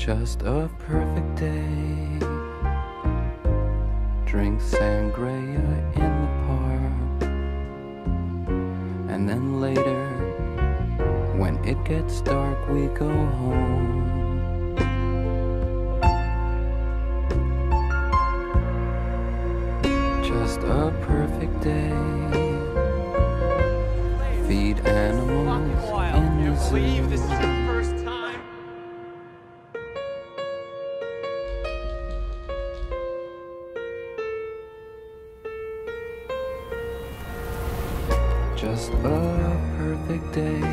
Just a perfect day. Drink sangria in the park. And then later, when it gets dark, we go home. Just a perfect day. Feed animals in the zoo. This is your first time. Just a perfect day.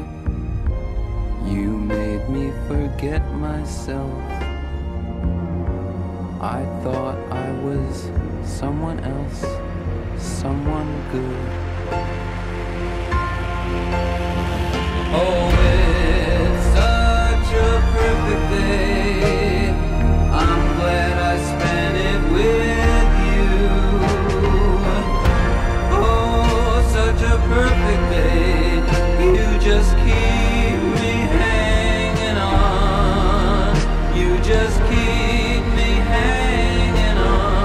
You made me forget myself. I thought I was someone else, someone good. Oh, it's such a perfect day. I'm glad I spent it with you. Oh, such a perfect day. You just keep me hanging on. You just keep me hanging on.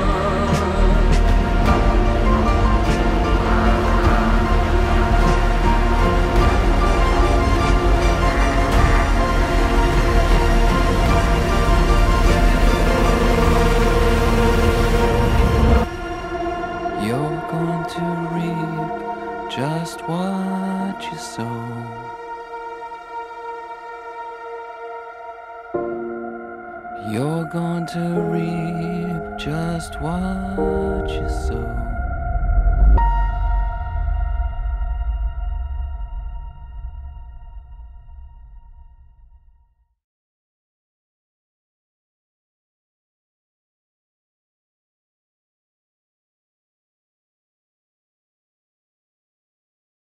You're going to reap just what you sow. You're going to reap just what you sow.